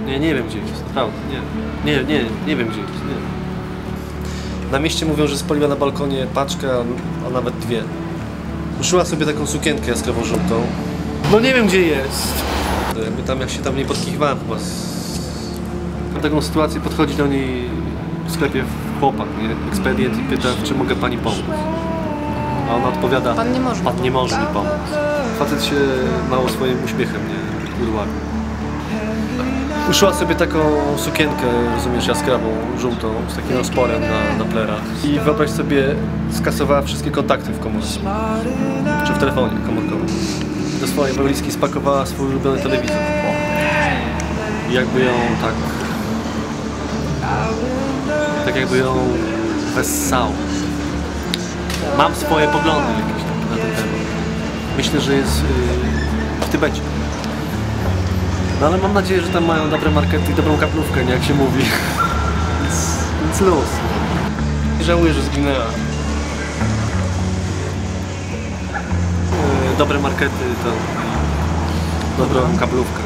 Nie wiem gdzie jest, naprawdę, nie wiem gdzie jest, nie. Na mieście mówią, że spaliła na balkonie paczkę, a nawet dwie. Uszyła sobie taką sukienkę jaskrawo-żółtą. No nie wiem gdzie jest. Jakby tam, jak się tam nie podkichywałem chyba. Na taką sytuację podchodzi do niej w sklepie chłopak, nie? Ekspedient i pyta, czy mogę pani pomóc. A ona odpowiada, Pan nie może mi pomóc. Facet się mało swoim uśmiechem nie udławił. Uszyła sobie taką sukienkę, rozumiesz, jaskrawą, żółtą, z takim rozporem na plerach. I wyobraź sobie, skasowała wszystkie kontakty w komórce. Czy w telefonie komórkowym. Do swojej walizki spakowała swój ulubiony telewizor. I jakby ją tak jakby ją wessało. Mam swoje poglądy jakieś na ten temat. Myślę, że jest w Tybecie. No ale mam nadzieję, że tam mają dobre markety i dobrą kaplówkę, nie jak się mówi. Więc luz. Nie żałuję, że zginęła. Dobre markety to dobrą kaplówkę.